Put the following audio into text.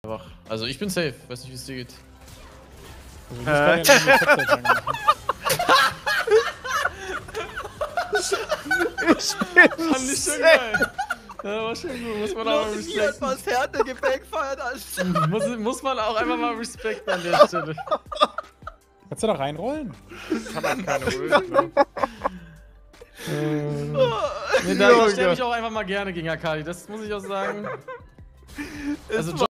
Einfach. Also ich bin safe, weiß nicht wie es dir geht. Also, das kann ja eine Topside machen. Fand ich schon geil. Ja, war schon gut, muss man auch mal respekten. Was Härtegepäck feiert als. Muss man auch einfach mal respekten an der Stelle. Kannst du da reinrollen? Ich hab halt keine Ulti. Nee, da stelle ich auch einfach mal gerne gegen Akali, das muss ich auch sagen. Also